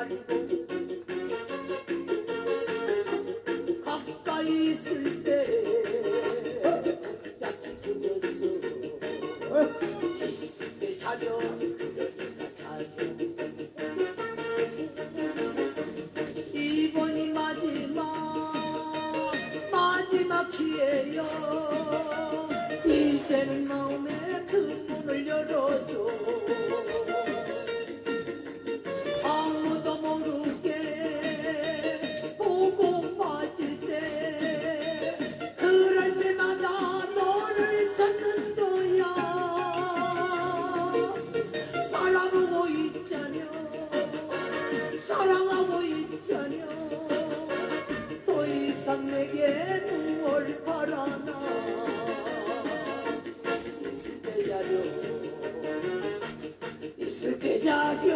말고 가까이 있을 때 짝지 그렸어. 있을 때 자려 그러니까 자려. 이번이 마지막 기회요. 이제는 마음에 그 문을 열어줘. 아무도 모르게 보고 빠질 때 그럴 때마다 너를 찾는 거야. 바라보고 있자녀 사랑하고 있자녀. 더 이상 내게 무얼 바라나. 있을 때 자려 있을 때 자려.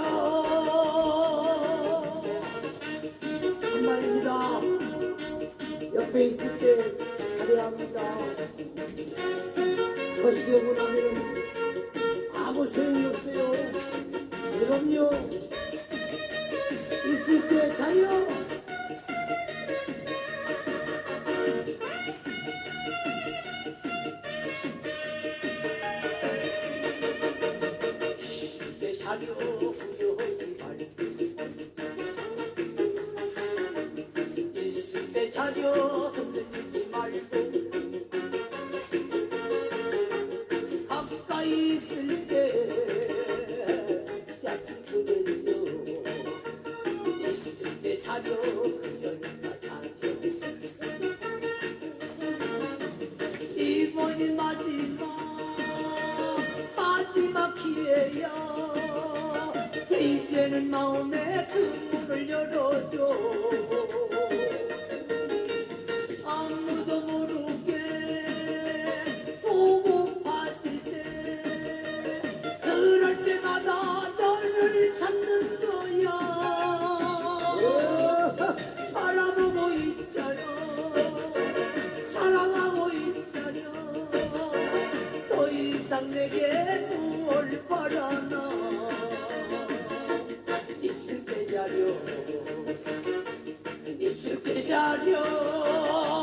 정말입니다. 옆에 있을 때 잘해야 합니다. 거시기하고 나면은 아무 소용이 없어요. 그럼요. 있을 때 자려. 있을 때 자려 후회하지 말고. 있을 때 자려 흔들리지 말고. 가까이 있을 때 짝지 그랬어. 있을 때 자려 그러니까 자려. 이번이 마지막 기회야. 이제는 마음에 그 문을 열어줘. 아무도 모르게 보고 빠질 때 그럴 때마다 너를 찾는 거야. 바라보고 있자녀 사랑하고 있자녀. 더 이상 내게 무얼 바라나. 있을 때 자려 있을 때 자려.